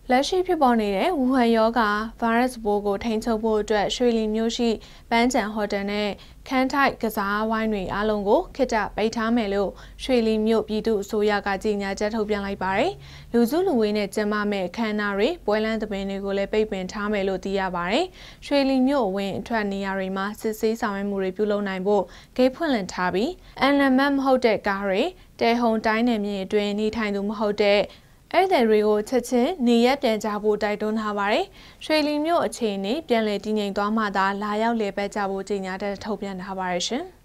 လက်ရှိဖြစ်ပေါ်နေတဲ့ဝူဟန်ရောဂါဗိုင်းရပ်စ်ပိုးကိုထိန်းချုပ်ဖို့အတွက်ရွှေလီမြို့ရှိပန်းချံဟိုတယ်နဲ့ခန်းထိုက်ကစားဝိုင်းတွေအားလုံးကိုခေတ္တပိတ်ထားမယ်လို့ရွှေလီမြို့ပြည်သူ့အစိုးရကကြေညာချက်ထုတ်ပြန်လိုက်ပါတယ်။လူစုလူဝေးနဲ့ကျင်းပမဲ့အခမ်းအနားတွေပွဲလမ်းသဘင်တွေကိုလည်းပိတ်ပင်ထားမယ်လို့သိရပါတယ်။ရွှေလီမြို့အဝင်အထွက်နေရာတွေမှာစစ်ဆေးဆောင်ရွက်မှုတွေပြုလုပ်နိုင်ဖို့ဂိတ်ဖွင့်လှစ်ထားပြီးအန်နမတ်မဟုတ်တဲ့ကားတွေတဲဟုန်တိုင်းနယ်မြေအတွင်းနေထိုင်သူမဟုတ်တဲ့ဧည့်သည်တွေကိုချက်ချင်းနေရက်ပြန်ကြဖို့တိုက်တွန်းထားပါတယ်။ရွှေလီမြို့အခြေအနေပြန်လည်တည်ငြိမ်သွားမှသာလာရောက်လည်ပတ်ကြဖို့ကြေညာချက်ထုတ်ပြန်ထားပါတယ်ရှင်။